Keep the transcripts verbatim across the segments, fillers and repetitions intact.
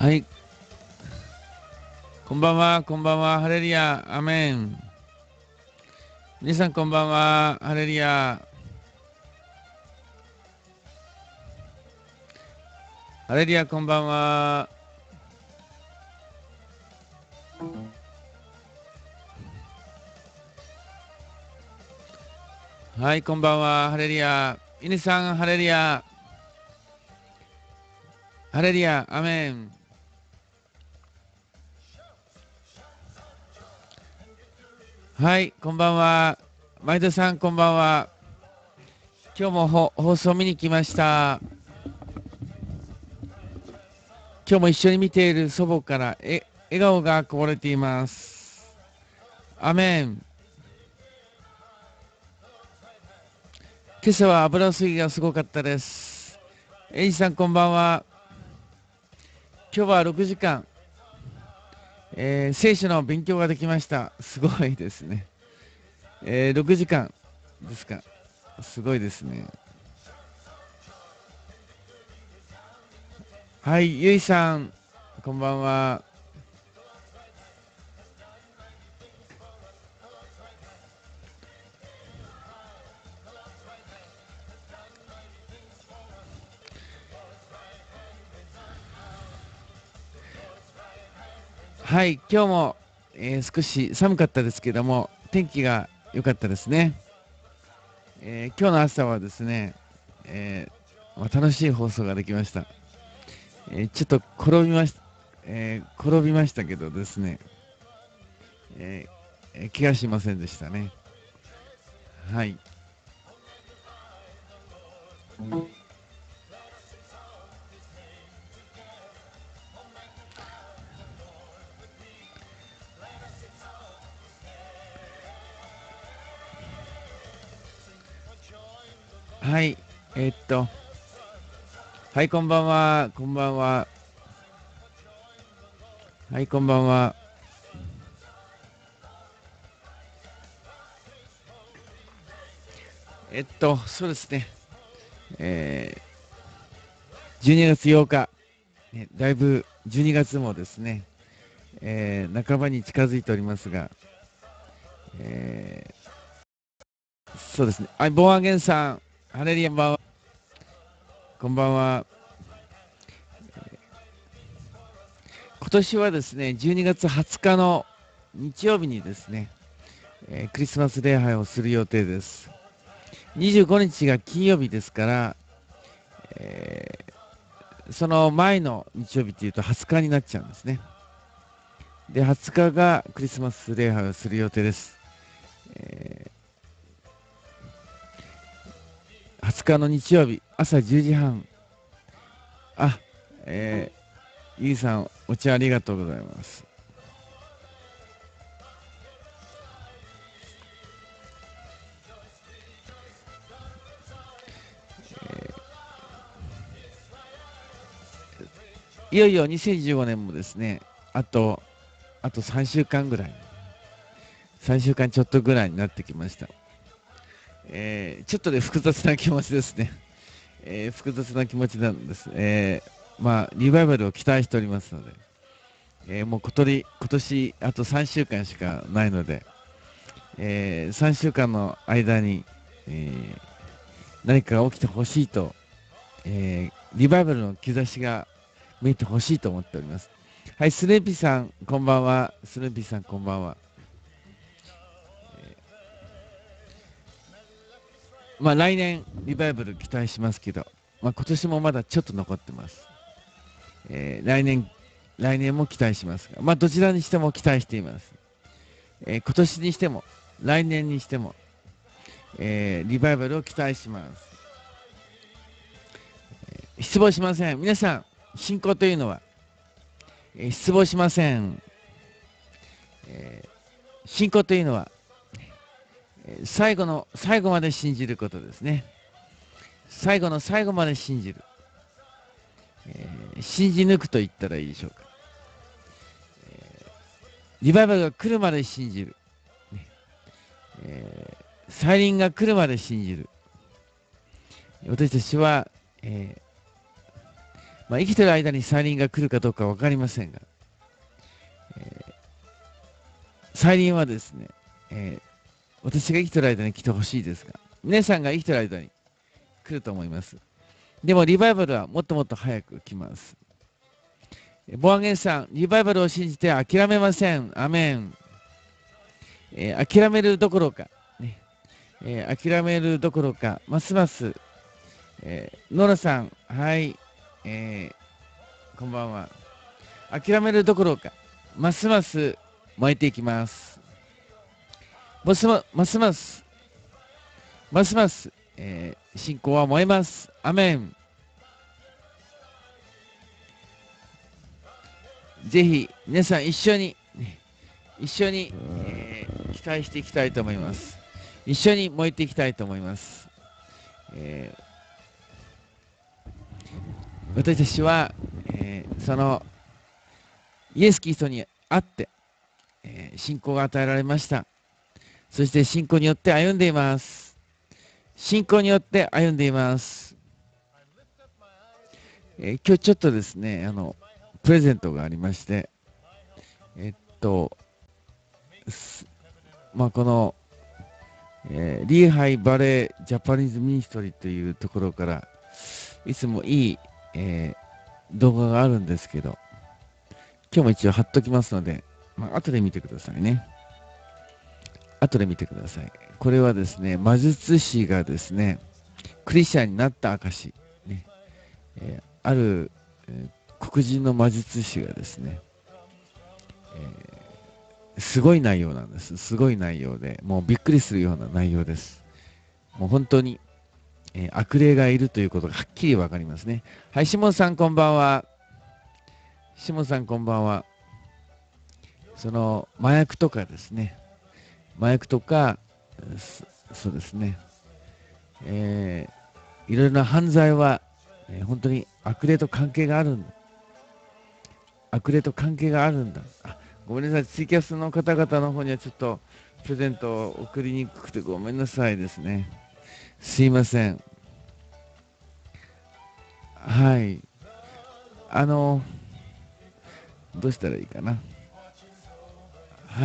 はい。こんばんは、こんばんは。ハレルヤ、アメン。皆さん、こんばんは。ハレルヤ。ハレルヤ、こんばんは。はい、こんばんは。ハレルヤ。イネさん、ハレルヤ。ハレルヤ、アメン。はい、こんばんは。マイドさん、こんばんは。今日もほ放送見に来ました。今日も一緒に見ている祖母からえ笑顔がこぼれています。アメン。今朝は油吸いがすごかったです。エイジさん、こんばんは。今日はろくじかん、えー聖書の勉強ができました。すごいですね。えーろくじかんですか。すごいですね。はい、ゆいさん、こんばんは。はい、今日も、えー少し寒かったですけども、天気が良かったですね。えー今日の朝はですね、えーまあ楽しい放送ができました。えーちょっと転びました、えー転びましたけどですね、えーえー怪我しませんでしたね。はい。はい。えーっと、はい、こんばんは。こんばんは。はい、こんばんは。えっと、そうですね。えーじゅうにがつようか、ねだいぶじゅうにがつもですね、えー半ばに近づいておりますが、えーそうですね。はい、ボーアゲンさん、ハレリアンバー、こんばんは。今年はですね、じゅうにがつはつかの日曜日にですね、えークリスマス礼拝をする予定です。にじゅうごにちが金曜日ですから、えーその前の日曜日っていうとはつかになっちゃうんですね。で、はつかがクリスマス礼拝をする予定です。えーはつかの日曜日、朝じゅうじはん。あ、えー、ゆいさん、お茶ありがとうございます。いよいよにせんじゅうごねんもですね、あと、あとさんしゅうかんぐらい、さんしゅうかんちょっとぐらいになってきました。えーちょっとで複雑な気持ちですね。えー複雑な気持ちなんです。えーまあ、リバイバルを期待しておりますので、えーもう今年、今年あとさんしゅうかんしかないので、えーさんしゅうかんの間に、えー何かが起きてほしいと、えーリバイバルの兆しが見えてほしいと思っております。はい、スヌーピーさん、こんばんは。スヌーピーさん、こんばんは。まあ、来年、リバイバル期待しますけど、まあ、今年もまだちょっと残ってます。えー来年、来年も期待しますが、まあ、どちらにしても期待しています。えー今年にしても、来年にしても、えーリバイバルを期待します。失望しません。皆さん、信仰というのは、えー失望しません。えー信仰というのは、えー最後の最後まで信じることですね。最後の最後まで信じる。えー信じ抜くと言ったらいいでしょうか。リバイバルが来るまで信じる。ねえー再臨が来るまで信じる。私たちは、えーまあ、生きてる間に再臨が来るかどうかわかりませんが、えー再臨はですね、えー私が生きてる間に来てほしいですが、皆さんが生きてる間に来ると思います。でもリバイバルはもっともっと早く来ます。ボアゲンさん、リバイバルを信じて諦めません。アメン。えー諦めるどころか、ねえー諦めるどころか、ますます、えーノラさん、はい、えーこんばんは。諦めるどころか、ますます燃えていきます。ますまますます、ますます、えー信仰は燃えます。アメン。ぜひ皆さん一緒に、ね一緒に、えー期待していきたいと思います。一緒に燃えていきたいと思います。えー私たちは、えーそのイエス・キリストにあって、えー信仰が与えられました。そして信仰によって歩んでいます。信仰によって歩んでいます。えー今日ちょっとですね、あの、プレゼントがありまして、えっと、まあ、この、えーリーハイバレージャパニーズミニストリーというところから、いつもいい、えー動画があるんですけど、今日も一応貼っときますので、まあ、後で見てくださいね。後で見てください。これはですね、魔術師がですね、クリスチャンになった証、ねえーある、えー黒人の魔術師がですね、えーすごい内容なんです。すごい内容で、もうびっくりするような内容です。もう本当に、えー悪霊がいるということがはっきりわかりますね。はい、シモンさんこんばんは。シモンさんこんばんは。その麻薬とかですね、麻薬とか、そそうですね、えーいろいろな犯罪は、えー本当に悪霊と関係があるんだ。悪霊と関係があるんだ。あ、ごめんなさい、ツイキャスの方々の方にはちょっとプレゼントを送りにくくてごめんなさいですね。すいません。はい。あの、どうしたらいいかな。はい。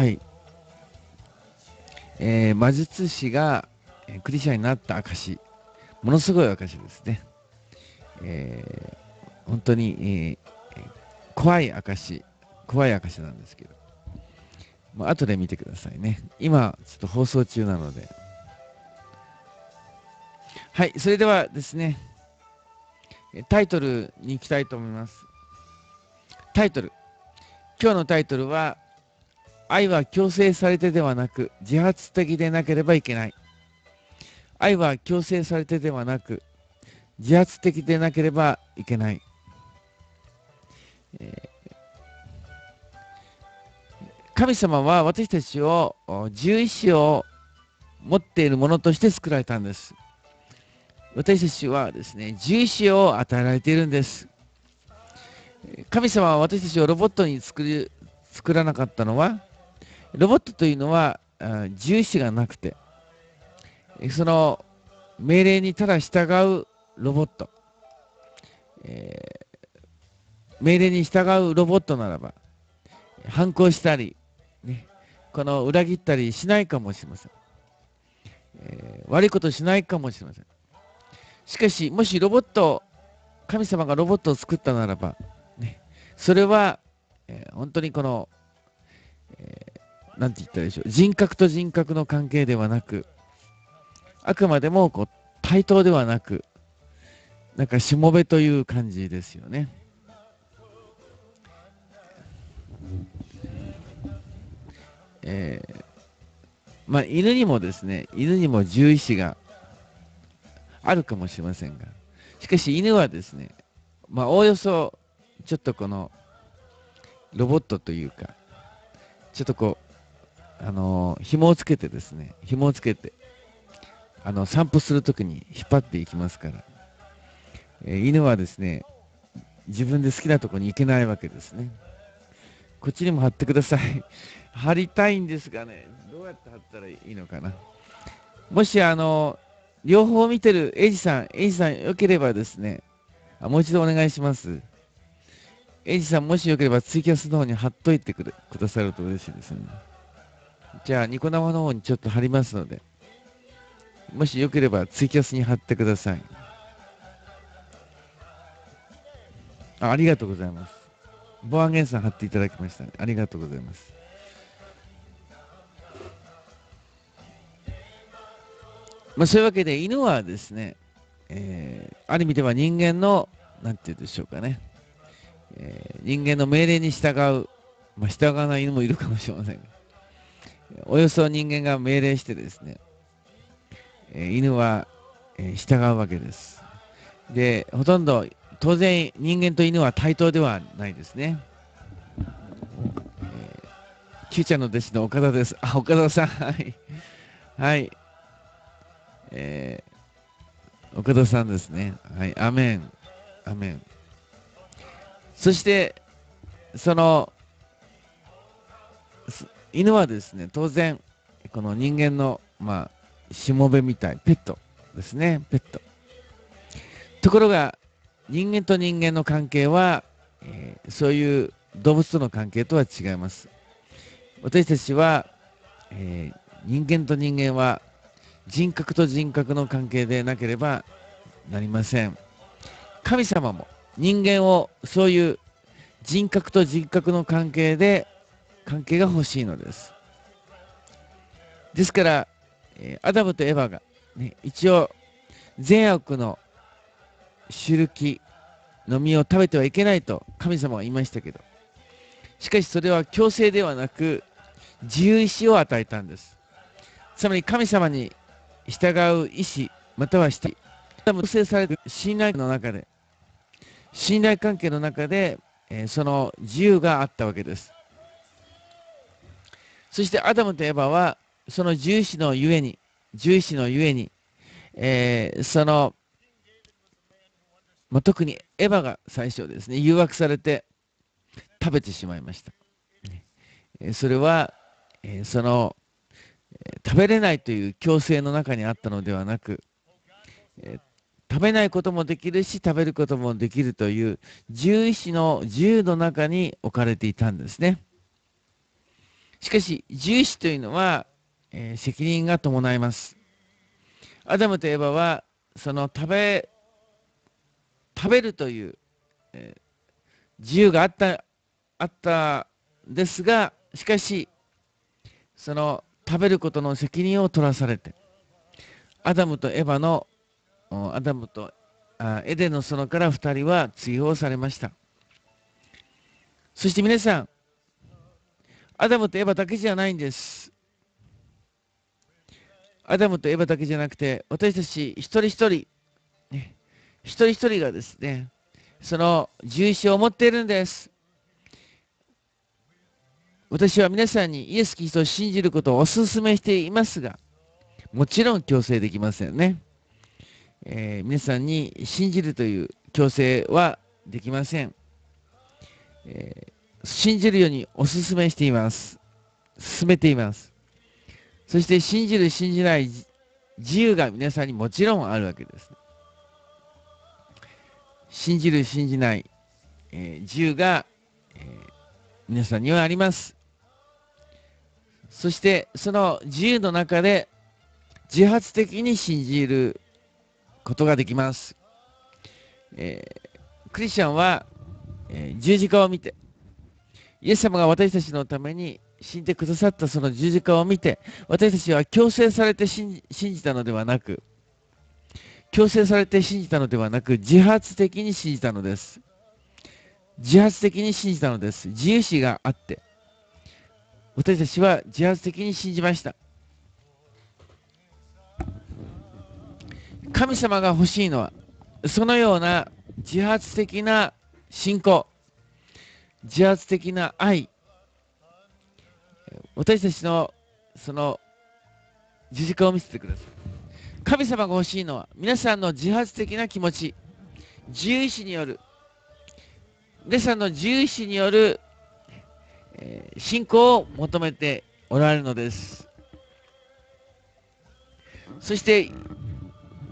えー魔術師がえークリスチャンになった証、ものすごい証ですね。えー本当に、えー怖い証、怖い証なんですけど、まあ後で見てくださいね。今、ちょっと放送中なので。はい、それではですね、タイトルに行きたいと思います。タイトル。今日のタイトルは、愛は強制されてではなく、自発的でなければいけない。愛は強制されてではなく、自発的でなければいけない。えー神様は私たちを自由意志を持っているものとして作られたんです。私たちはですね、自由意志を与えられているんです。神様は私たちをロボットに作り作らなかったのは、ロボットというのはあ自由意志がなくて、その命令にただ従うロボット、えー命令に従うロボットならば、反抗したり、ね、この裏切ったりしないかもしれません。えー悪いことしないかもしれません。しかし、もしロボット、神様がロボットを作ったならば、ね、それは、えー本当にこの、えーなんて言ったらいいでしょう、人格と人格の関係ではなく、あくまでもこう対等ではなく、なんかしもべという感じですよね。えーまあ、犬にもですね、犬にも獣医師があるかもしれませんが、しかし犬はですね、まあ、おおよそ、ちょっとこの、ロボットというか、ちょっとこう、あのー紐をつけてですね、紐をつけて、あの、散歩するときに引っ張っていきますから、えー犬はですね、自分で好きなところに行けないわけですね。こっちにも貼ってください。貼りたいんですがね、どうやって貼ったらいいのかな。もし、あの、両方見てるエイジさん、エイジさん、よければですね、あもう一度お願いします。 エイジさん、もしよければツイキャスの方に貼っといてくれくださると嬉しいですね。じゃあ、ニコ生の方にちょっと貼りますので、もしよければツイキャスに貼ってください。あ、ありがとうございます。ボアンゲンさん貼っていただきましたね。ありがとうございます。まあ、そういうわけで、犬はですね、えー、ある意味では人間の、なんて言うでしょうかね、えー、人間の命令に従う、まあ、従わない犬もいるかもしれませんが、およそ人間が命令してですね、えー、犬は、えー、従うわけです。で、ほとんど、当然人間と犬は対等ではないですね。えー、Q ちゃんの弟子の岡田です。あ、岡田さん、はい。はい。えー、岡田さんですね。はい。アメン。アメン。そして、その、犬はですね、当然、この人間の、まあ、しもべみたい、ペットですね、ペット。ところが、人間と人間の関係は、えーそういう動物との関係とは違います。私たちは、えー人間と人間は人格と人格の関係でなければなりません。神様も人間をそういう人格と人格の関係で関係が欲しいのです。ですから、えーアダムとエヴァが、ね、一応善悪の種木の実を食べてはいけないと神様は言いましたけど、しかしそれは強制ではなく自由意志を与えたんです。つまり神様に従う意志または従い、強制される信頼の中で、信頼関係の中で、えーその自由があったわけです。そしてアダムとエヴァはその自由意志のゆえに、自由意志のゆえに、えーその、まあ、特にエヴァが最初ですね、誘惑されて食べてしまいました。えーそれは、えーその、えー食べれないという強制の中にあったのではなく、えー食べないこともできるし、食べることもできるという自由意志の自由の中に置かれていたんですね。しかし、自由意志というのは、えー責任が伴います。アダムとエバは、その食べ、食べるという、えー自由があった、あったんですが、しかし、その食べることの責任を取らされて、アダムとエバの、アダムとあエデンの園からふたりは追放されました。そして皆さん、アダムとエバだけじゃないんです。アダムとエバだけじゃなくて、私たち一人一人、ね、一人一人がですね、その重視を持っているんです。私は皆さんにイエス・キリストを信じることをお勧めしていますが、もちろん強制できませんね。えー皆さんに信じるという強制はできません。えー信じるようにお勧めしています。進めています。そして信じる、信じない自由が皆さんにもちろんあるわけです。信じる、信じない、えー自由が、えー皆さんにはあります。そしてその自由の中で自発的に信じることができます。えークリスチャンは、えー十字架を見て、イエス様が私たちのために死んでくださったその十字架を見て、私たちは強制されて信じ信じたのではなく、強制されて信じたのではなく、自発的に信じたのです。自発的に信じたのです。自由視があって、私たちは自発的に信じました。神様が欲しいのは、そのような自発的な信仰、自発的な愛、私たちのその十字架を見せてください。神様が欲しいのは、皆さんの自発的な気持ち、自由意志による、皆さんの自由意志による、えー信仰を求めておられるのです。そして、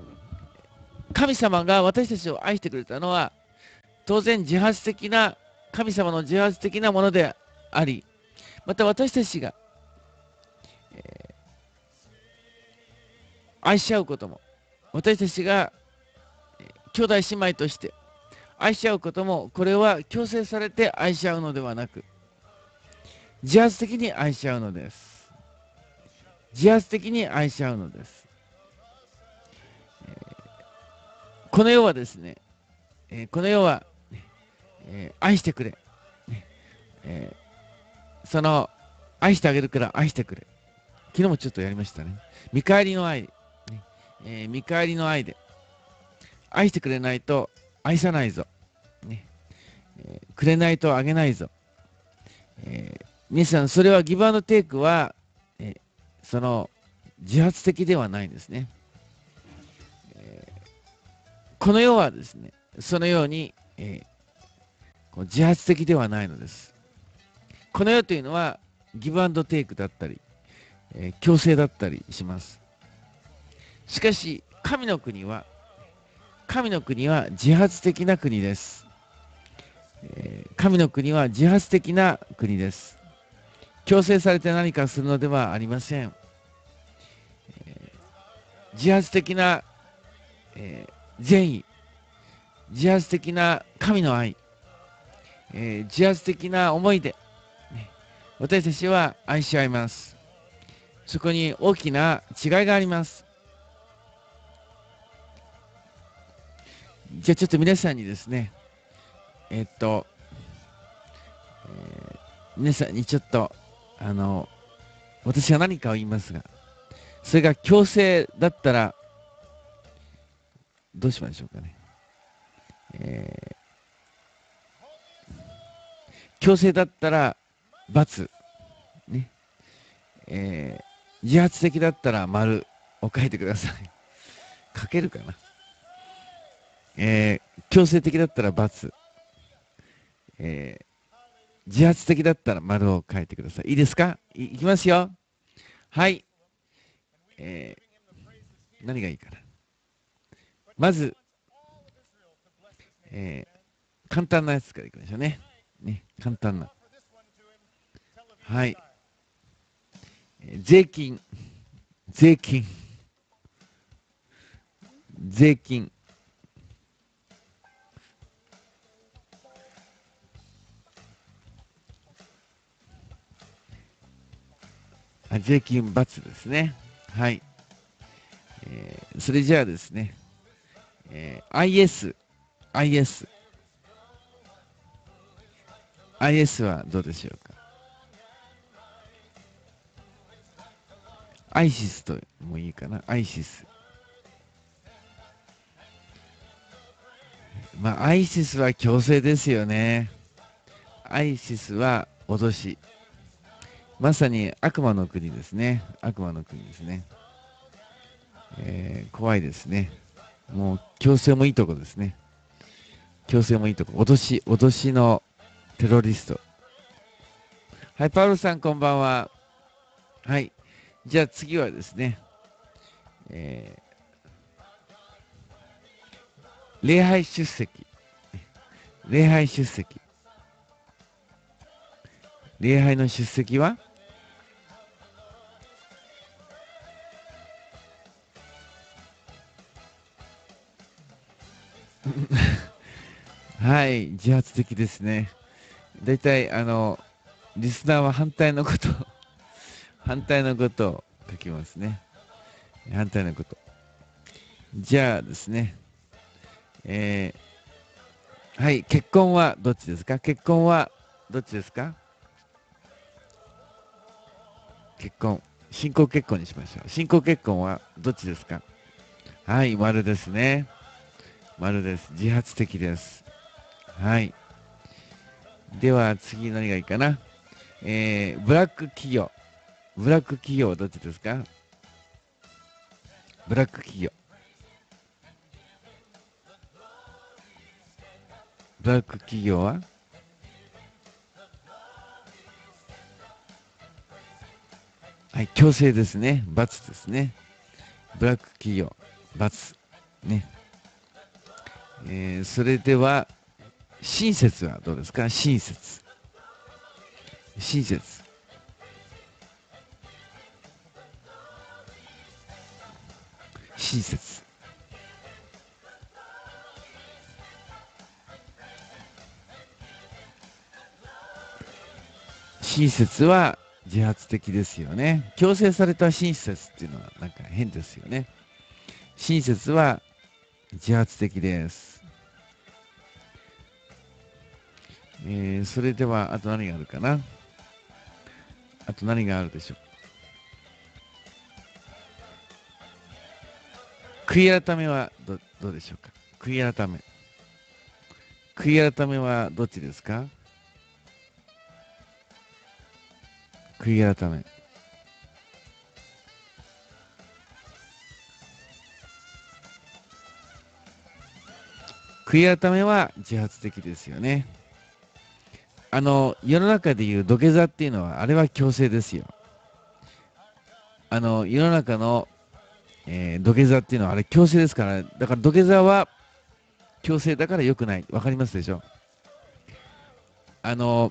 神様が私たちを愛してくれたのは、当然自発的な神様の自発的なものであり、また私たちが、えー愛し合うことも、私たちがえー兄弟姉妹として愛し合うことも、これは強制されて愛し合うのではなく、自発的に愛し合うのです。自発的に愛し合うのです。この世はですね、えーこの世は、えー愛してくれ、えーその愛してあげるから愛してくれ。昨日もちょっとやりましたね。見返りの愛、ねえー見返りの愛で愛してくれないと愛さないぞ、ねえーくれないとあげないぞ。えー皆さん、それはギブアンドテイクは、えーその自発的ではないんですね。えーこの世はですね、そのように、えーこう自発的ではないのです。この世というのはギブアンドテイクだったり、えー強制だったりします。しかし、神の国は、神の国は自発的な国です。えー神の国は自発的な国です。強制されて何かするのではありません。えー自発的な、えー善意、自発的な神の愛、えー自発的な思いで、ね私たちは愛し合います。そこに大きな違いがあります。じゃあちょっと皆さんにですね、えっと、えー皆さんにちょっと、あの、私は何かを言いますが、それが強制だったら、どうしましょうかね。えー強制だったら、×。ね。えー自発的だったら、丸を書いてください。書けるかな。えー強制的だったら、×。えー自発的だったら、丸を書いてください。いいですか？ い, いきますよ。はい。えー何がいいかな。まず、えー簡単なやつからいきましょうね。ね、簡単な。はい。えー税金、税金、税金。あ税金×ですね。はい。えーそれじゃあですね、えー アイエス、アイエス、アイエス はどうでしょうか。アイシスともいいかな。アイシス。まあ、アイシスは強制ですよね。アイシスは脅し。まさに悪魔の国ですね。悪魔の国ですね。えー怖いですね。もう強制もいいとこですね。強制もいいとこ。脅し、脅しのテロリスト。はい、パウロさんこんばんは。はい。じゃあ次はですね、えー礼拝出席。礼拝出席。礼拝の出席ははい、自発的ですね。だいたい、あの、リスナーは反対のこと、反対のことを書きますね。反対のこと。じゃあですね、えーはい、結婚はどっちですか？結婚はどっちですか？結婚。新婚結婚にしましょう。新婚結婚はどっちですか？はい、丸ですね。丸です。自発的です。はい。では次何がいいかな。えー、ブラック企業。ブラック企業はどっちですか？ブラック企業。ブラック企業ははい、強制ですね。×ですね。ブラック企業、×。ね。えーそれでは、 親切はどうですか？親切。親切。親切。親切は自発的ですよね。強制された親切っていうのはなんか変ですよね。親切は自発的です。えー、それでは、あと何があるかな？あと何があるでしょう？悔い改めは ど, どうでしょうか？悔い改め。悔い改めはどっちですか？悔い改め。悔い改めは自発的ですよね。あの、世の中でいう土下座っていうのは、あれは強制ですよ。あの、世の中の、えー土下座っていうのは、あれ強制ですから、だから土下座は強制だから良くない。わかりますでしょ？あの、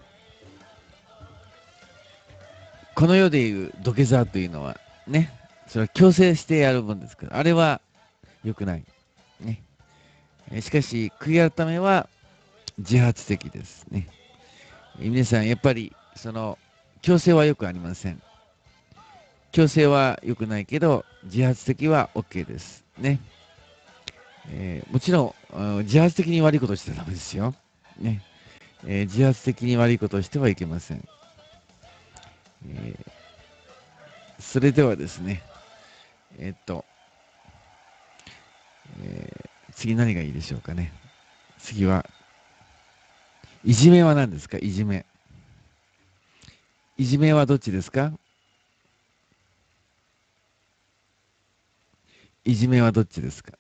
この世でいう土下座というのは、ね、それは強制してやるもんですから、あれは良くない。ね。えーしかし、悔い改めは自発的ですね。えー皆さん、やっぱり、その、強制は良くありません。強制は良くないけど、自発的は OK です。ね。えーもちろん、うん自発的に悪いことしてはダメですよ。ね。えー自発的に悪いことをしてはいけません。えーそれではですね、えーっと、えー次何がいいでしょうかね。次は、いじめは何ですか？いじめ。いじめはどっちですか？いじめはどっちですか？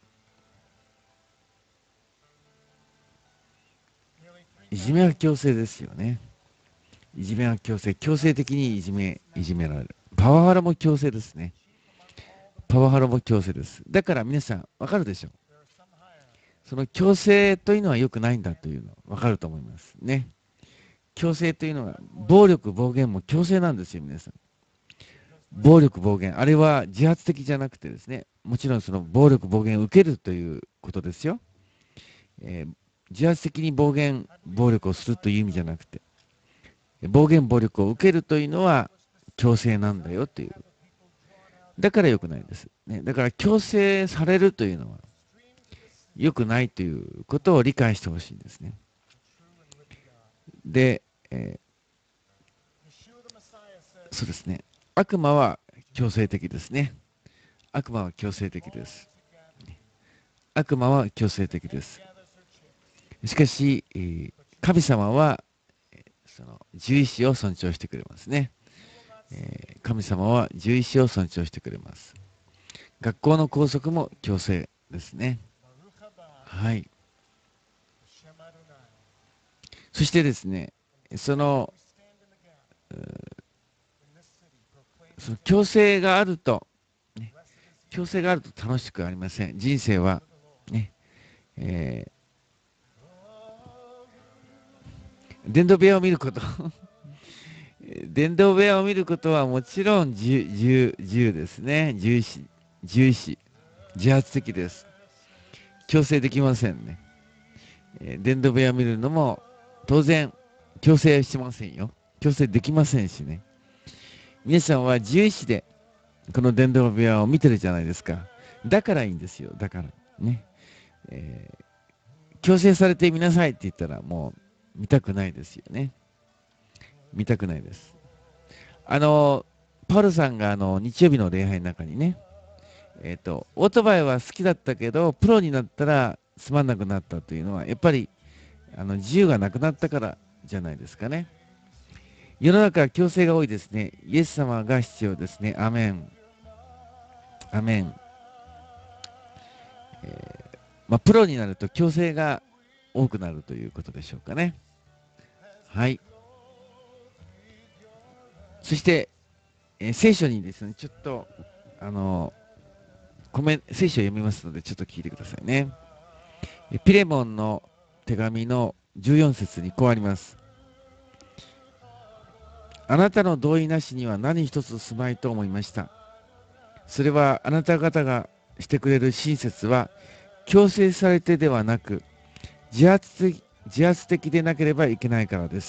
いじめは強制ですよね。いじめは強制。強制的にいじめ、いじめられる。パワハラも強制ですね。パワハラも強制です。だから皆さん、わかるでしょう。その強制というのは良くないんだというのわかると思いますね。強制というのは、暴力、暴言も強制なんですよ、皆さん。暴力、暴言。あれは自発的じゃなくてですね、もちろんその暴力、暴言を受けるということですよ。えー自発的に暴言、暴力をするという意味じゃなくて、暴言、暴力を受けるというのは強制なんだよという。だから良くないんです。ね、だから強制されるというのは良くないということを理解してほしいんですね。で、えーそうですね。悪魔は強制的ですね。悪魔は強制的です。悪魔は強制的です。しかし、えー神様はその獣医師を尊重してくれますね。えー神様は獣医師を尊重してくれます。学校の校則も強制ですね。はい。そしてですね、その、その強制があると、ね、強制があると楽しくありません。人生は、ね、えー電動部屋を見ること電動部屋を見ることはもちろん自由自由自由ですね。自由意志、自由意志、自発的です。強制できませんね。えー電動部屋を見るのも当然強制してませんよ。強制できませんしね。皆さんは自由意志でこの電動部屋を見てるじゃないですか。だからいいんですよ。だから。ね。えー強制されてみなさいって言ったらもう見たくないですよね。見たくないです。あの、パウルさんがあの日曜日の礼拝の中にね、えっ、と、オートバイは好きだったけど、プロになったらつまんなくなったというのは、やっぱりあの自由がなくなったからじゃないですかね。世の中は強制が多いですね。イエス様が必要ですね。アメン。アメン。えーまあ、プロになると強制が多くなるということでしょうかね。はい。そして、えー聖書にですね、ちょっと、あのコメ聖書を読みますので、ちょっと聞いてくださいね。ピレモンの手紙のじゅうよん節にこうあります。あなたの同意なしには何一つすまいと思いました。それはあなた方がしてくれる親切は強制されてではなく自発的、自発的でなければいけないからです。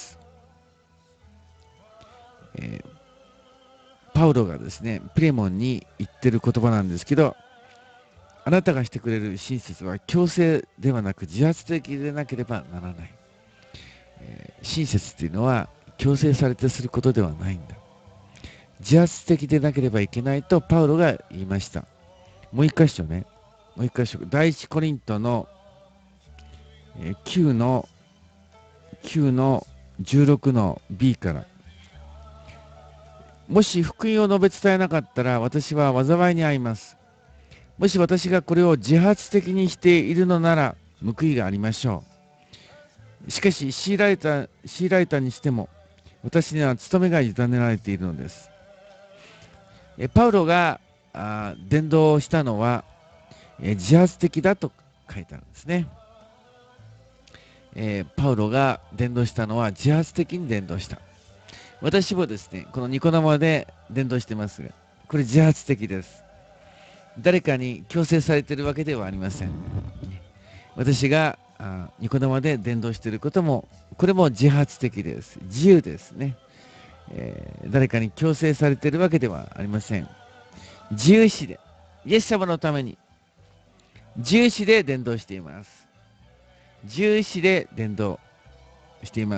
えーパウロがですね、プレモンに言ってる言葉なんですけど、あなたがしてくれる親切は強制ではなく自発的でなければならない。えー親切っていうのは強制されてすることではないんだ。自発的でなければいけないとパウロが言いました。もう一箇所ね。もう一箇所。第一コリントのきゅうのきゅうのじゅうろくの B から。もし福音を述べ伝えなかったら私は災いに遭います。もし私がこれを自発的にしているのなら報いがありましょう。しかし強いられた、強いられたにしても私には務めが委ねられているのです。えパウロがあ伝道したのはえ自発的だと書いてあるんですね。えーパウロが伝道したのは自発的に伝道した。私もですね、このニコ生で伝道してますが、これ自発的です。誰かに強制されているわけではありません。私があニコ生で伝道していることも、これも自発的です。自由ですね。えー誰かに強制されているわけではありません。自由意志で、イエス様のために、自由意志で伝道しています。自由意志で伝道しています。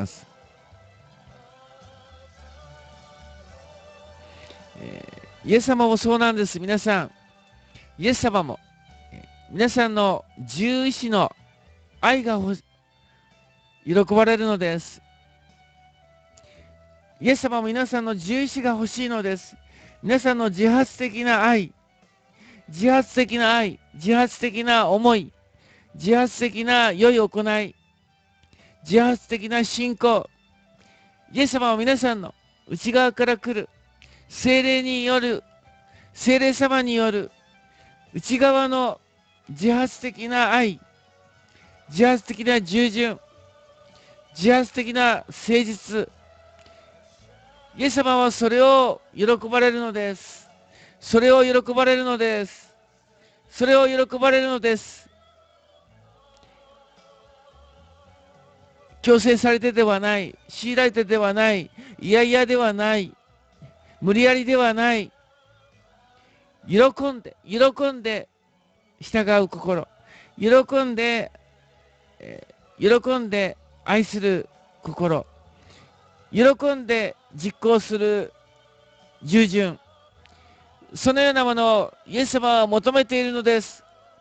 えーイエス様もそうなんです。皆さん、イエス様も、えー皆さんの自由意志の愛がほ喜ばれるのです。イエス様も皆さんの自由意志が欲しいのです。皆さんの自発的な愛、自発的な愛、自発的な思い、自発的な良い行い、自発的な信仰。イエス様は皆さんの内側から来る聖霊による、聖霊様による内側の自発的な愛、自発的な従順、自発的な誠実。イエス様はそれを喜ばれるのです。それを喜ばれるのです。それを喜ばれるのです。強制されてではない、強いられてではない、いやいやではない、無理やりではない、喜んで、喜んで従う心、喜んで、えー喜んで愛する心、喜んで実行する従順、そのようなものをイエス様は求めているのです。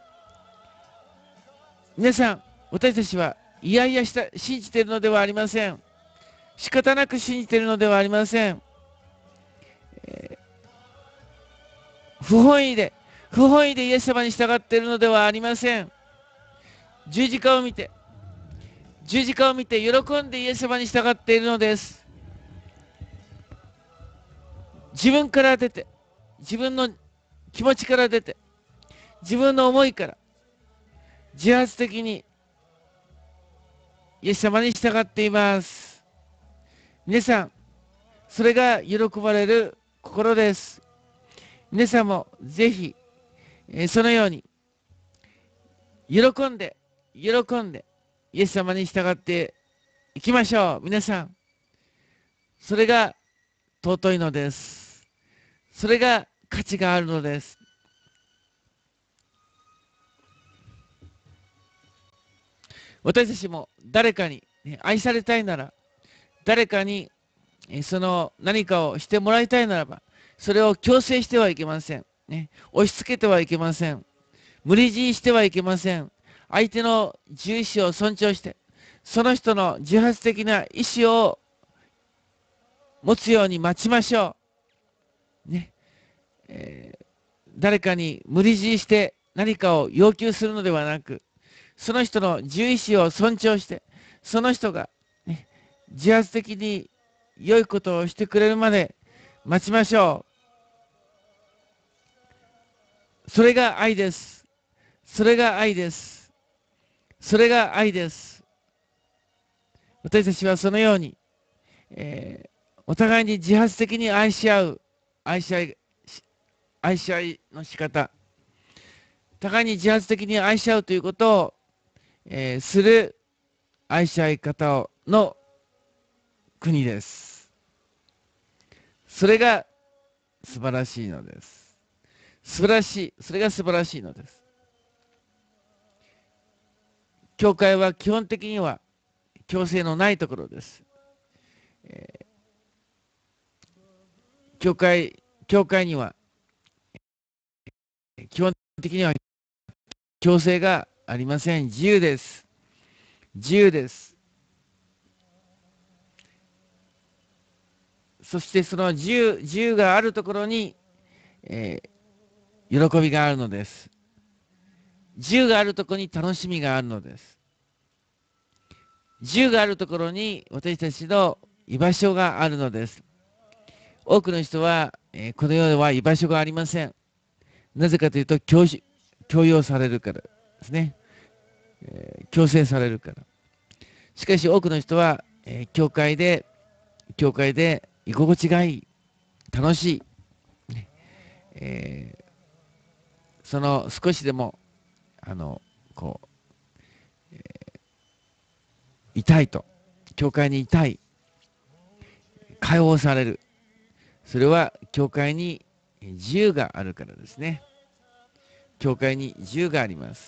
皆さん、私たちはいやいやした信じているのではありません。仕方なく信じているのではありません。えー不本意で、不本意でイエス様に従っているのではありません。十字架を見て、十字架を見て喜んでイエス様に従っているのです。自分から出て、自分の気持ちから出て、自分の思いから自発的にイエス様に従っています。皆さん、それが喜ばれる心です。皆さんもぜひ、えーそのように喜んで、喜んで、イエス様に従っていきましょう。皆さん、それが尊いのです。それが価値があるのです。私たちも誰かに、ね、愛されたいなら、誰かにえその何かをしてもらいたいならば、それを強制してはいけません。ね、押し付けてはいけません。無理強いしてはいけません。相手の自由意志を尊重して、その人の自発的な意志を持つように待ちましょう。ねえー誰かに無理強いして何かを要求するのではなく、その人の自由意志を尊重して、その人が、ね、自発的に良いことをしてくれるまで待ちましょう。それが愛です。それが愛です。それが愛です。 私たちはそのように、えーお互いに自発的に愛し合う、愛し合い、愛し合いの仕方、互いに自発的に愛し合うということを、えーする愛し合い方をの国です。それが素晴らしいのです。素晴らしい。それが素晴らしいのです。教会は基本的には強制のないところです。えー教会、教会には基本的には強制がありません。自由です。自由です。そしてその自由、自由があるところに、えー喜びがあるのです。自由があるところに楽しみがあるのです。自由があるところに私たちの居場所があるのです。多くの人は、えーこの世では居場所がありません。なぜかというと強し、強要されるからですね、えー強制されるから。しかし多くの人は、えー教会で、教会で居心地がいい、楽しい、ねえーその少しでも、あの、こう、いたいと、教会にいたい、解放される。それは教会に自由があるからですね。教会に自由があります。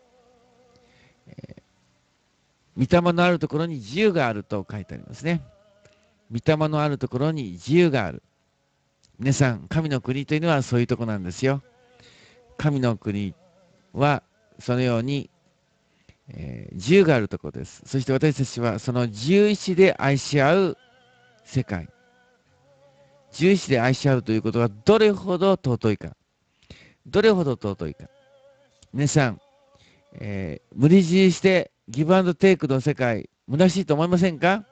御霊のあるところに自由があると書いてありますね。御霊のあるところに自由がある。皆さん、神の国というのはそういうとこなんですよ。神の国はそのように、えー自由があるところです。そして私たちはその自由意志で愛し合う世界。自由意志で愛し合うということがどれほど尊いか。どれほど尊いか。皆さん、えー無理強いしてギブアンドテイクの世界、虚しいと思いませんか？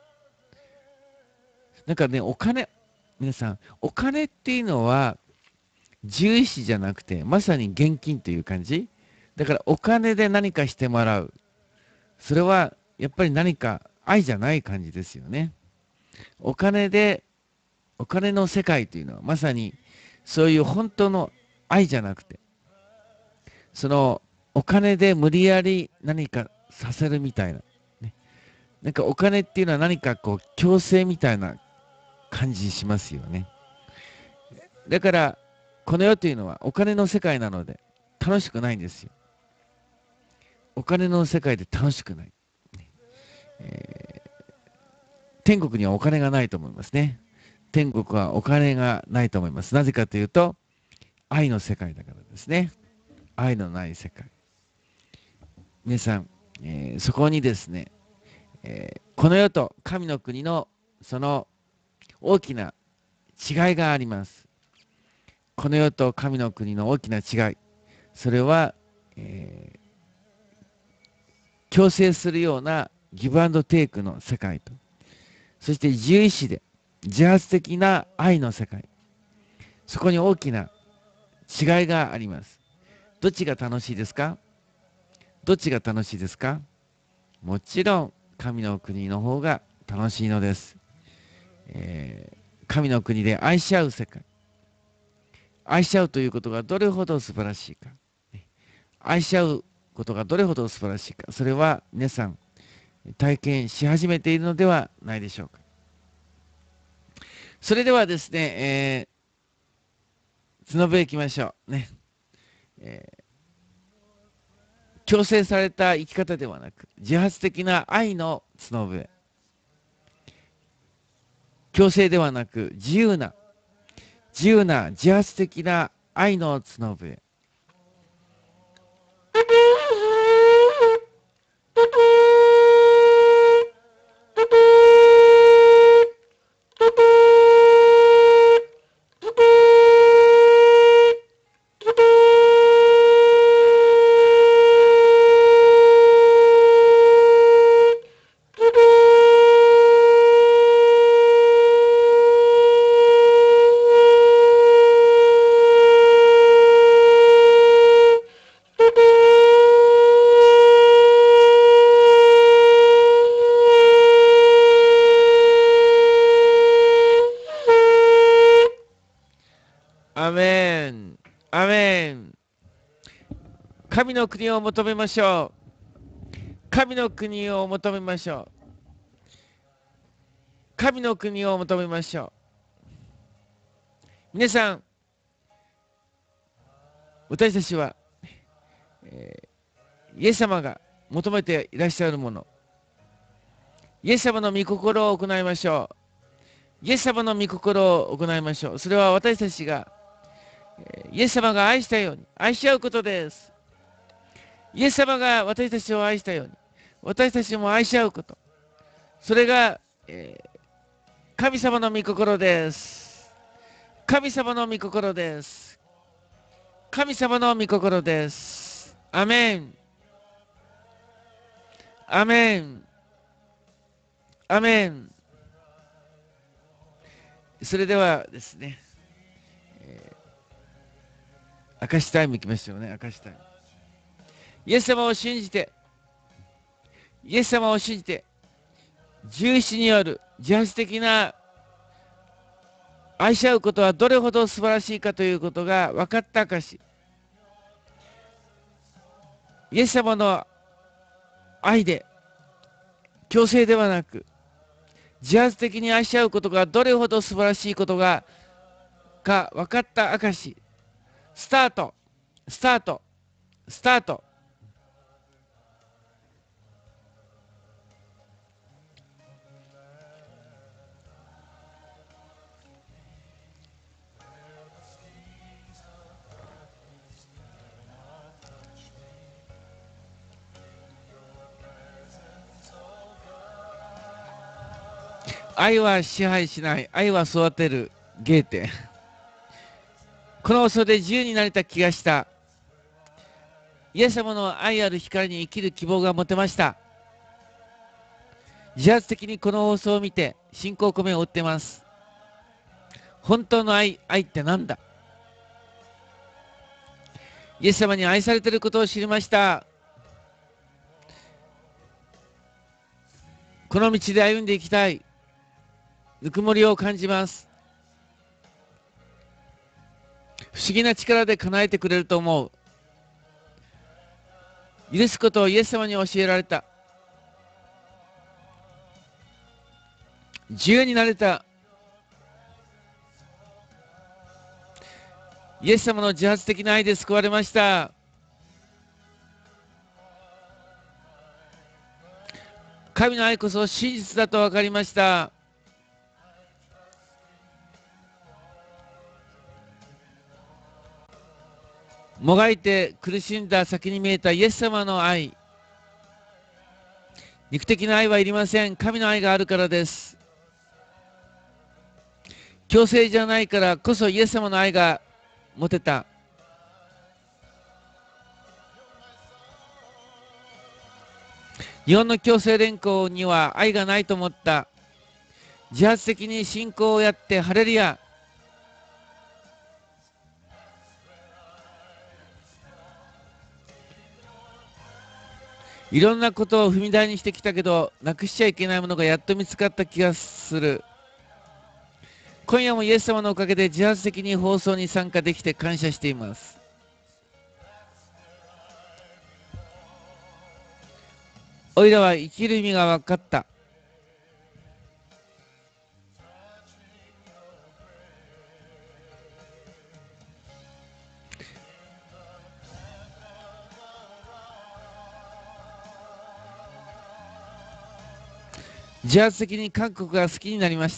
なんかね、お金、皆さん、お金っていうのは自由意志じゃなくて、まさに現金という感じ。だからお金で何かしてもらう。それはやっぱり何か愛じゃない感じですよね。お金で、お金の世界というのはまさにそういう本当の愛じゃなくて、そのお金で無理やり何かさせるみたいな。ね、なんかお金っていうのは何かこう強制みたいな感じしますよね。だからこの世というのはお金の世界なので楽しくないんですよ。お金の世界で楽しくない。えー天国にはお金がないと思いますね。天国はお金がないと思います。なぜかというと愛の世界だからですね。愛のない世界。皆さん、えーそこにですね、えーこの世と神の国のその大きな違いがあります。この世と神の国の大きな違い。それは、えー強制するようなギブアンドテイクの世界と、そして自由意志で自発的な愛の世界。そこに大きな違いがあります。どっちが楽しいですか？どっちが楽しいですか？もちろん神の国の方が楽しいのです。えー神の国で愛し合う世界。愛し合うということがどれほど素晴らしいか。愛し合うことがどれほど素晴らしいか。それは皆さん体験し始めているのではないでしょうか。それではですね、えー、角笛いきましょう。ね。えー強制された生き方ではなく、自発的な愛の角笛。強制ではなく、自由な、自由な自発的な愛の角笛。 神の国を求めましょう。神の国を求めましょう。神の国を求めましょう。皆さん、私たちは、えーイエス様が求めていらっしゃるもの、イエス様の御心を行いましょう。イエス様の御心を行いましょう。それは私たちが、えーイエス様が愛したように愛し合うことです。イエス様が私たちを愛したように私たちも愛し合うこと。それが、えー神様の御心です。神様の御心です。神様の御心です。アメン。アメン。アメン。それではですね、えー、証しタイムいきましょうね。証しタイム。イエス様を信じて、イエス様を信じて、十七による自発的な愛し合うことはどれほど素晴らしいかということが分かった証。イエス様の愛で、強制ではなく、自発的に愛し合うことがどれほど素晴らしいことがか分かった証。スタート、スタート、スタート。愛は支配しない、愛は育てる、ゲーテ。この放送で自由になれた気がした。イエス様の愛ある光に生きる希望が持てました。自発的にこの放送を見て信仰込めを打ってます。本当の愛、愛って何だ？イエス様に愛されていることを知りました。この道で歩んでいきたい。ぬくもりを感じます。不思議な力で叶えてくれると思う。許すことをイエス様に教えられた。自由になれた。イエス様の自発的な愛で救われました。神の愛こそ真実だと分かりました。もがいて苦しんだ先に見えたイエス様の愛。肉的な愛はいりません。神の愛があるからです。強制じゃないからこそイエス様の愛が持てた。日本の強制連行には愛がないと思った。自発的に信仰をやってハレルヤ。いろんなことを踏み台にしてきたけど、なくしちゃいけないものがやっと見つかった気がする。今夜もイエス様のおかげで自発的に放送に参加できて感謝しています。おいらは生きる意味が分かった。自発的に韓国が好きになりました。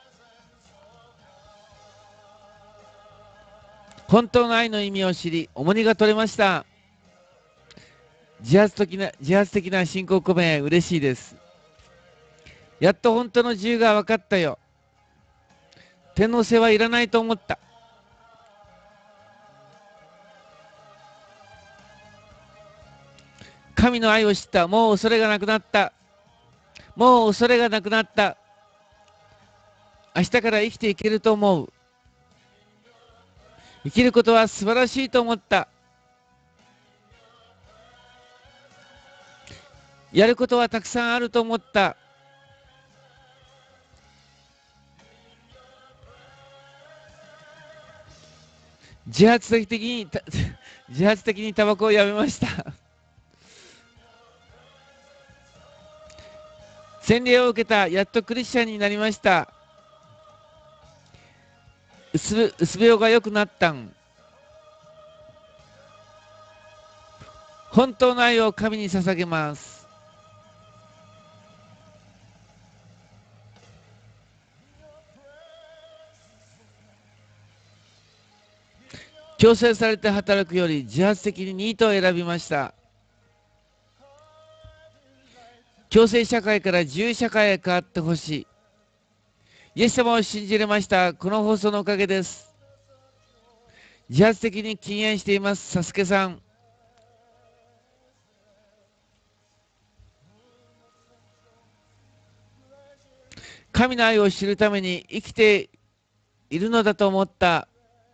本当の愛の意味を知り、重荷が取れました。自発的な、自発的な信仰込め、嬉しいです。やっと本当の自由が分かったよ。天皇制はいらないと思った。神の愛を知った。もう恐れがなくなった。もう恐れがなくなった。明日から生きていけると思う。生きることは素晴らしいと思った。やることはたくさんあると思った。 自発的に自発的にタバコをやめました。洗礼を受けた。やっとクリスチャンになりました。薄薄病が良くなったん。本当の愛を神に捧げます。強制されて働くより自発的にニートを選びました。強制社会から自由社会へ変わってほしい。イエス様を信じれました。この放送のおかげです。自発的に禁煙しています。サスケさん。神の愛を知るために生きているのだと思った。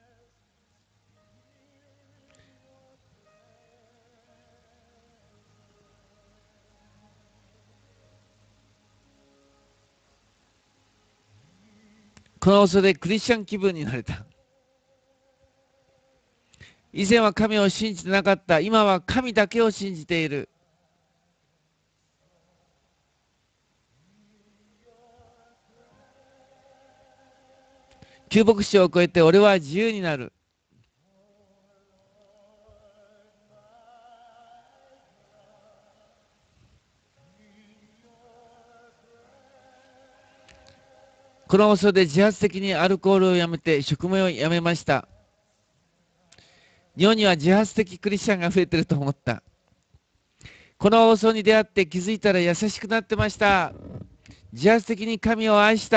この放送でクリスチャン気分になれた。以前は神を信じてなかった。今は神だけを信じている。旧牧師を超えて俺は自由になる。この放送で自発的にアルコールをやめて食味をやめました。日本には自発的クリスチャンが増えてると思った。この放送に出会って気づいたら優しくなってました。自発的に神を愛した。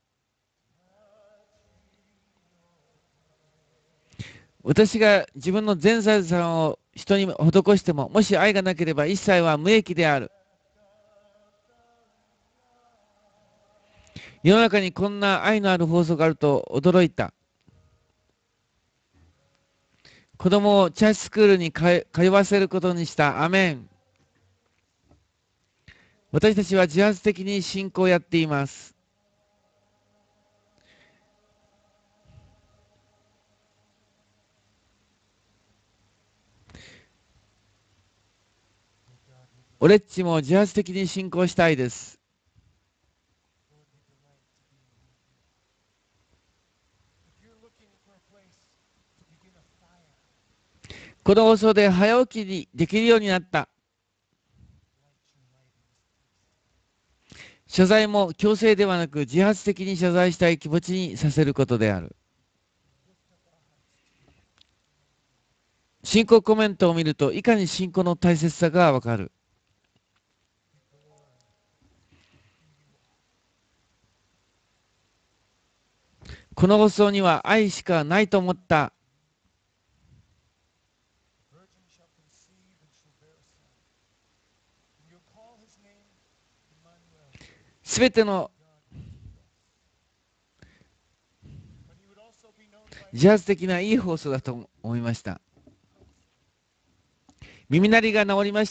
私が自分の全財産を人に施しても、もし愛がなければ一切は無益である。世の中にこんな愛のある放送があると驚いた。子供をチャーチスクールに通わせることにした。アメン。私たちは自発的に信仰をやっています。俺っちも自発的に信仰したいです。この放送で早起きにできるようになった。謝罪も強制ではなく自発的に謝罪したい気持ちにさせることである。信仰コメントを見るといかに信仰の大切さがわかる。この放送には愛しかないと思った。すべての自発的ないい放送だと思いました。耳鳴りが治りました。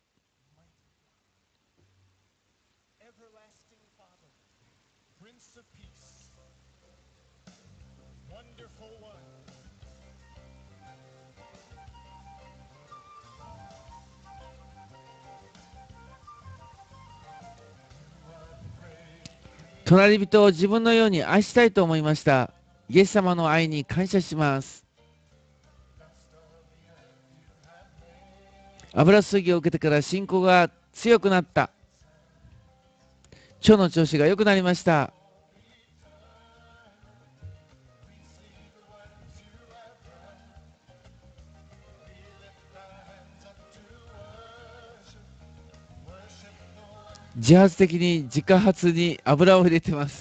隣人を自分のように愛したいと思いました。イエス様の愛に感謝します。油注ぎを受けてから信仰が強くなった。腸の調子が良くなりました。自発的に自家発に油を入れてます。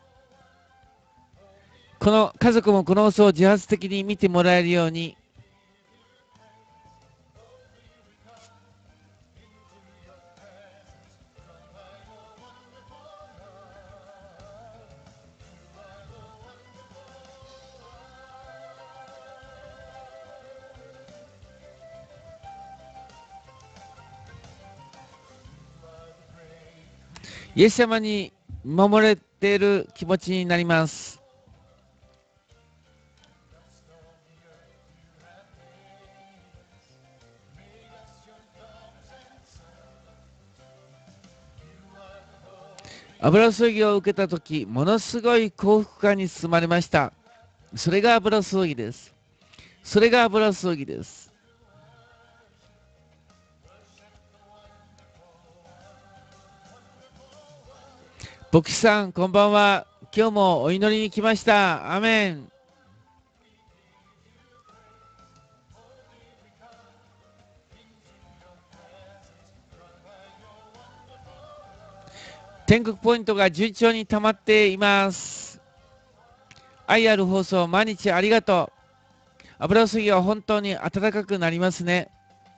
この家族もこの放送を自発的に見てもらえるように、イエス様に守れている気持ちになります。 油注ぎを受けたとき、ものすごい幸福感に包まれました。それが油注ぎです。それが油注ぎです。牧師さん、こんばんは。今日もお祈りに来ました。アメン。天国ポイントが順調に溜まっています。愛ある放送、毎日ありがとう。油注ぎは本当に暖かくなりますね。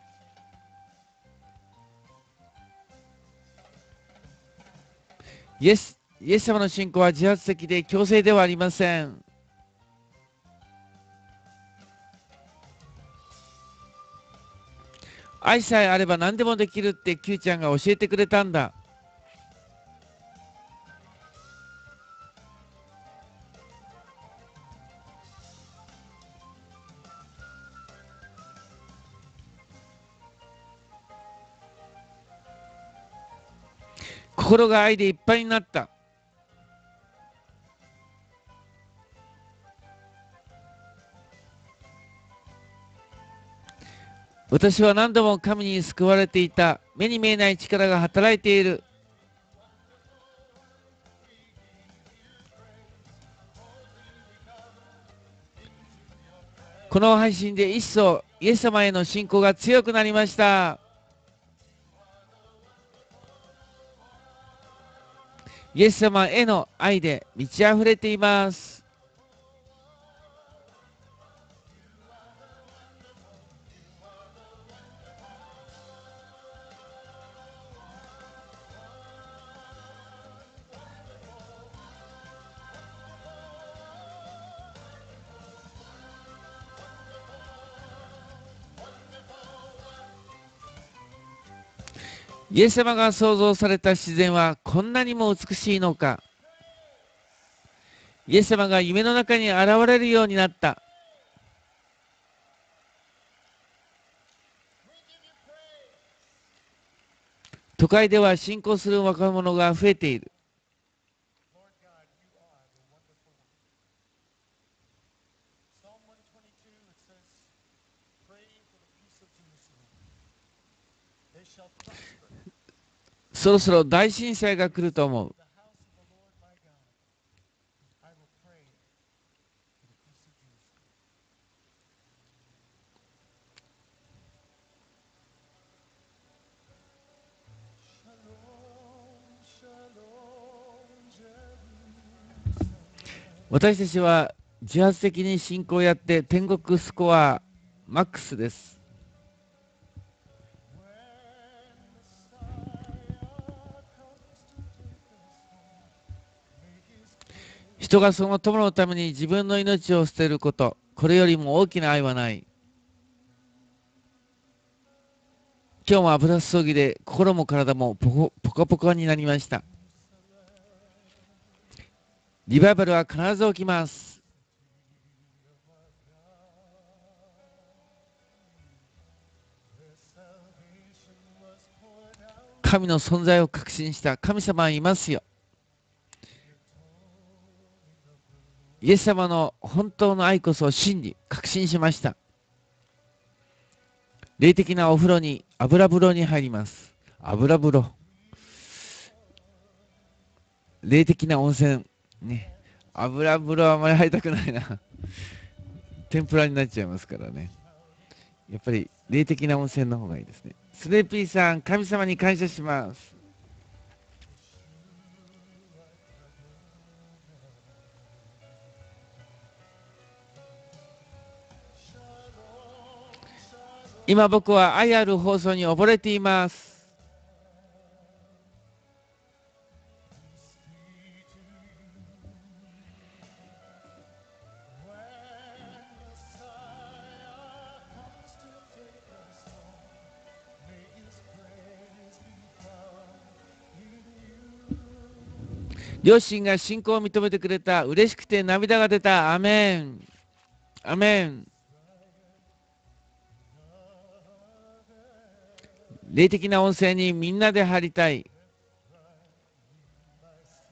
イエス、イエス様の信仰は自発的で強制ではありません。愛さえあれば何でもできるって Q ちゃんが教えてくれたんだ。心が愛でいっぱいになった。私は何度も神に救われていた。目に見えない力が働いている。この配信で一層イエス様への信仰が強くなりました。イエス様への愛で満ち溢れています。イエス様が創造された自然はこんなにも美しいのか。イエス様が夢の中に現れるようになった。都会では信仰する若者が増えている。そろそろ大震災が来ると思う。私たちは自発的に信仰をやって天国スコアマックスです。人がその友のために自分の命を捨てること、これよりも大きな愛はない。今日も油注ぎで心も体もポコポカポカになりました。リバイバルは必ず起きます。神の存在を確信した神様はいますよ。イエス様の本当の愛こそ真理、確信しました。霊的なお風呂に油風呂に入ります。油風呂。霊的な温泉。ね。油風呂はあまり入りたくないな。天ぷらになっちゃいますからね。やっぱり霊的な温泉の方がいいですね。スネーピーさん、神様に感謝します。今僕は愛ある放送に溺れています。両親が信仰を認めてくれた。嬉しくて涙が出た。アメン。アメン。霊的な温泉にみんなで入りたい。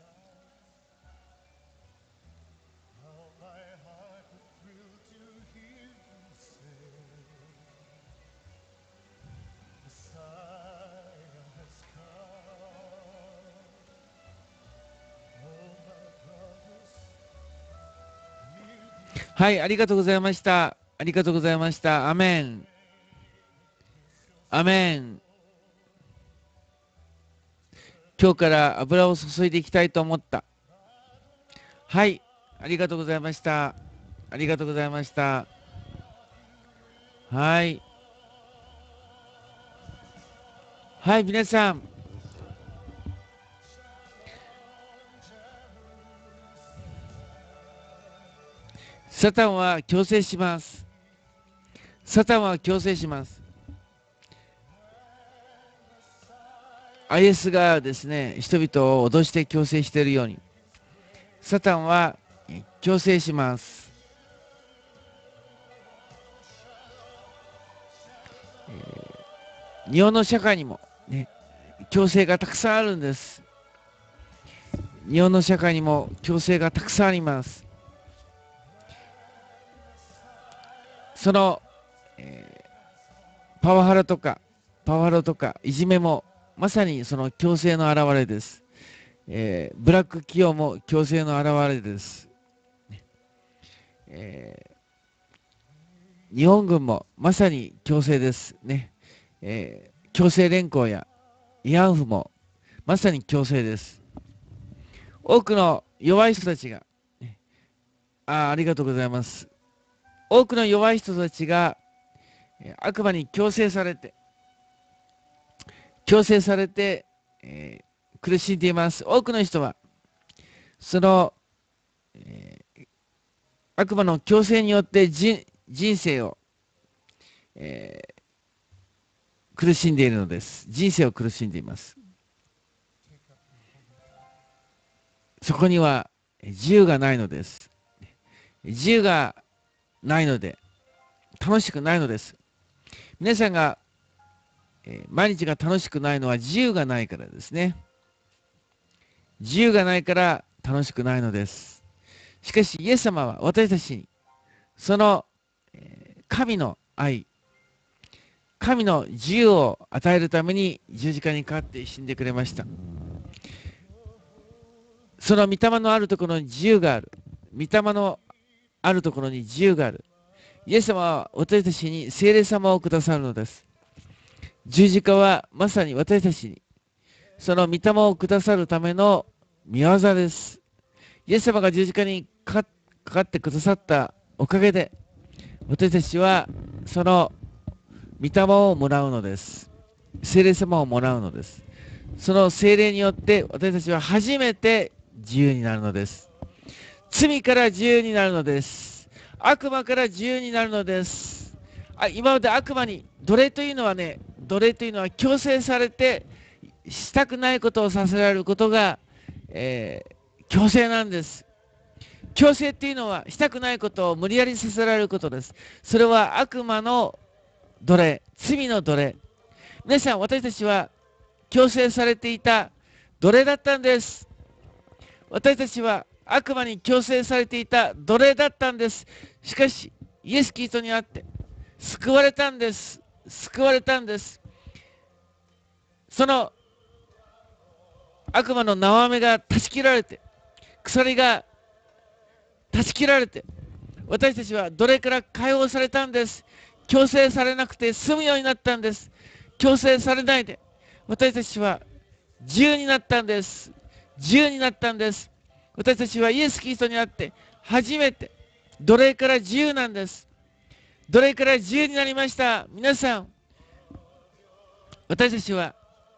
はい、ありがとうございました。ありがとうございました。アメン。アメン。今日から油を注いでいきたいと思った。はい、ありがとうございました。ありがとうございました。はい。はい、皆さん。サタンは強制します。サタンは強制します。アイエス がですね、人々を脅して強制しているように、サタンは強制します。日本の社会にも、ね、強制がたくさんあるんです。日本の社会にも強制がたくさんあります。その、えー、パワハラとか、パワハラとか、いじめも、まさにその強制の表れです。えー、ブラック企業も強制の表れです。えー、日本軍もまさに強制ですね。えー、強制連行や慰安婦もまさに強制です。多くの弱い人たちが、あ、ありがとうございます。多くの弱い人たちが悪魔に強制されて、強制されて、えー、苦しんでいます。多くの人は、その、えー、悪魔の強制によって人生を、えー、苦しんでいるのです。人生を苦しんでいます。そこには自由がないのです。自由がないので、楽しくないのです。皆さんが、えー、毎日が楽しくないのは自由がないからですね。自由がないから楽しくないのです。しかし、イエス様は私たちに、その、えー、神の愛、神の自由を与えるために十字架にかかって死んでくれました。その御霊のあるところに自由がある。御霊のあるところに自由がある。イエス様は私たちに聖霊様をくださるのです。十字架はまさに私たちにその御霊をくださるための御業です。イエス様が十字架にかかってくださったおかげで私たちはその御霊をもらうのです。聖霊様をもらうのです。その聖霊によって私たちは初めて自由になるのです。罪から自由になるのです。悪魔から自由になるのです。あ、今まで悪魔に、奴隷というのはね、奴隷というのは強制されてしたくないことをさせられることが、えー、強制なんです。強制っていうのはしたくないことを無理やりさせられることです。それは悪魔の奴隷、罪の奴隷。皆さん、私たちは強制されていた奴隷だったんです。私たちは悪魔に強制されていた奴隷だったんです。しかし、イエス・キリストにあって救われたんです。救われたんです。その悪魔の縄目が断ち切られて、鎖が断ち切られて、私たちは奴隷から解放されたんです。強制されなくて済むようになったんです。強制されないで、私たちは自由になったんです。自由になったんです。私たちはイエス・キリストにあって初めて奴隷から自由なんです。奴隷から自由になりました。皆さん、私たちは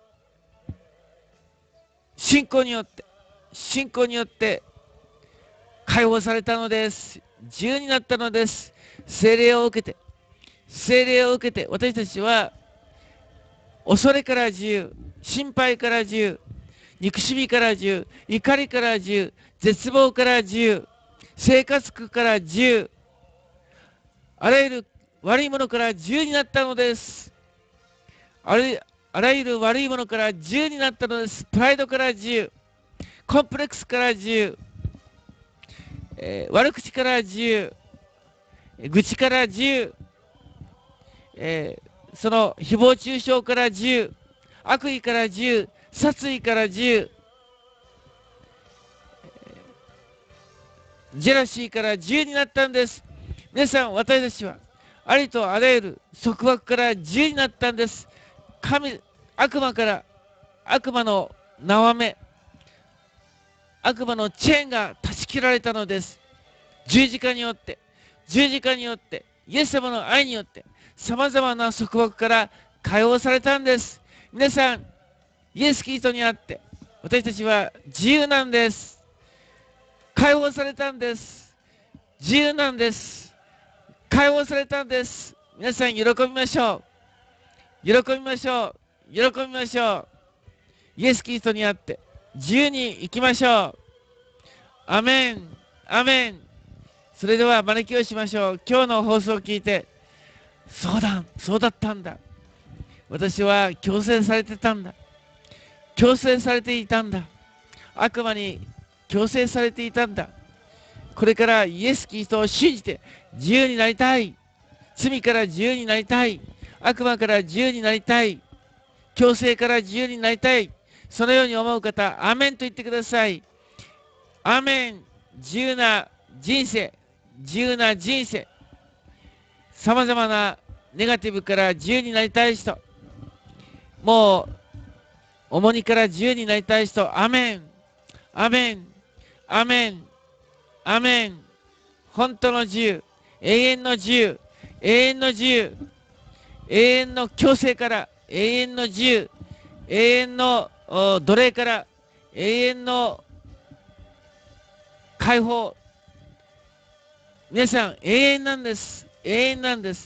信仰によって、信仰によって解放されたのです。自由になったのです。聖霊を受けて、聖霊を受けて、私たちは恐れから自由、心配から自由、憎しみから自由、怒りから自由、絶望から自由、生活苦から自由、あらゆる悪いものから自由になったのです。あらあらゆる悪いものから自由になったのです。プライドから自由、コンプレックスから自由、えー、悪口から自由、愚痴から自由、えー、その誹謗中傷から自由、悪意から自由、殺意から自由、ジェラシーから自由になったんです。 皆さん、私たちは、ありとあらゆる束縛から自由になったんです。神、悪魔から、悪魔の縄目、悪魔のチェーンが断ち切られたのです。十字架によって、十字架によって、イエス様の愛によって、様々な束縛から解放されたんです。皆さん、イエス・キリストにあって、私たちは自由なんです。解放されたんです。自由なんです。解放されたんです。皆さん、喜びましょう。喜びましょう。喜びましょう。イエス・キリストにあって、自由に生きましょう。アメン。アメン。それでは招きをしましょう。今日の放送を聞いて、そうだ、そうだったんだ。私は強制されてたんだ。強制されていたんだ。悪魔に強制されていたんだ。これからイエス・キリストを信じて自由になりたい。罪から自由になりたい。悪魔から自由になりたい。強制から自由になりたい。そのように思う方、アーメンと言ってください。アーメン。自由な人生。自由な人生。さまざまなネガティブから自由になりたい人。もう、重荷から自由になりたい人。アーメン。アーメン。アーメン。アーメン。本当の自由。永遠の自由。永遠の自由。永遠の強制から。永遠の自由。永遠の奴隷から。永遠の解放。皆さん、永遠なんです。永遠なんです。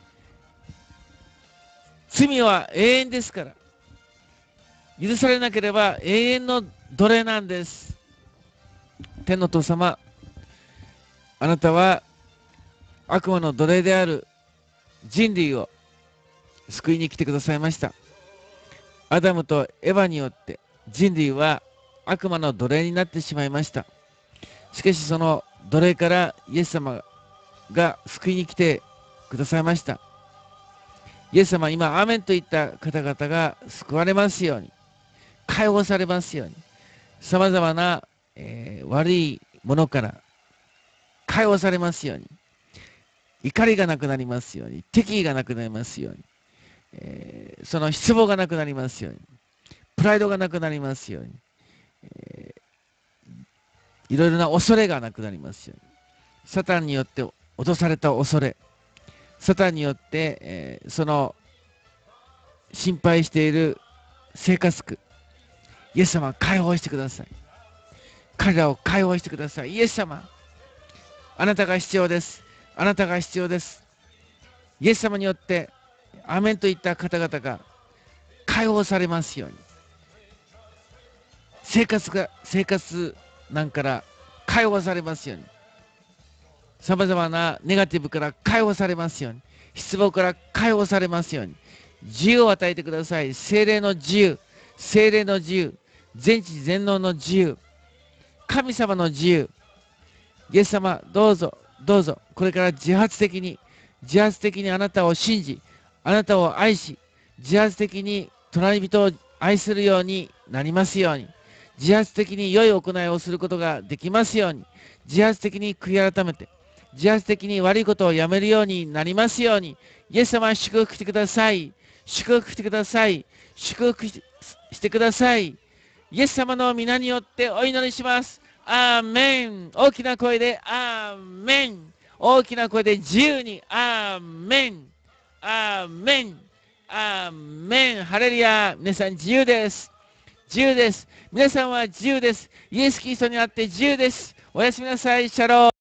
罪は永遠ですから。許されなければ永遠の奴隷なんです。天の父様、あなたは悪魔の奴隷である人類を救いに来てくださいました。アダムとエヴァによって人類は悪魔の奴隷になってしまいました。しかしその奴隷からイエス様が救いに来てくださいました。イエス様、今、アーメンといった方々が救われますように、解放されますように、さまざまな、えー、悪いものから解放されますように、怒りがなくなりますように、敵意がなくなりますように、えー、その失望がなくなりますように、プライドがなくなりますように、えー、いろいろな恐れがなくなりますように、サタンによって脅された恐れ、サタンによって、えー、その心配している生活苦、イエス様、解放してください。彼らを解放してください。イエス様、あなたが必要です。あなたが必要です。イエス様によって、アーメンといった方々が解放されますように。生活が、生活難から解放されますように。さまざまなネガティブから解放されますように。失望から解放されますように。自由を与えてください。聖霊の自由。聖霊の自由。全知全能の自由。神様の自由。イエス様、どうぞ、どうぞ、これから自発的に、自発的にあなたを信じ、あなたを愛し、自発的に隣人を愛するようになりますように。自発的に良い行いをすることができますように。自発的に悔い改めて、自発的に悪いことをやめるようになりますように。イエス様、祝福してください。祝福してください。祝福してください。イエス様の皆によってお祈りします。アーメン。大きな声でアーメン。大きな声で自由にアーメン。アーメン。アーメン。ハレルヤ。皆さん自由です。自由です。皆さんは自由です。イエス・キリストにあって自由です。おやすみなさい。シャロー。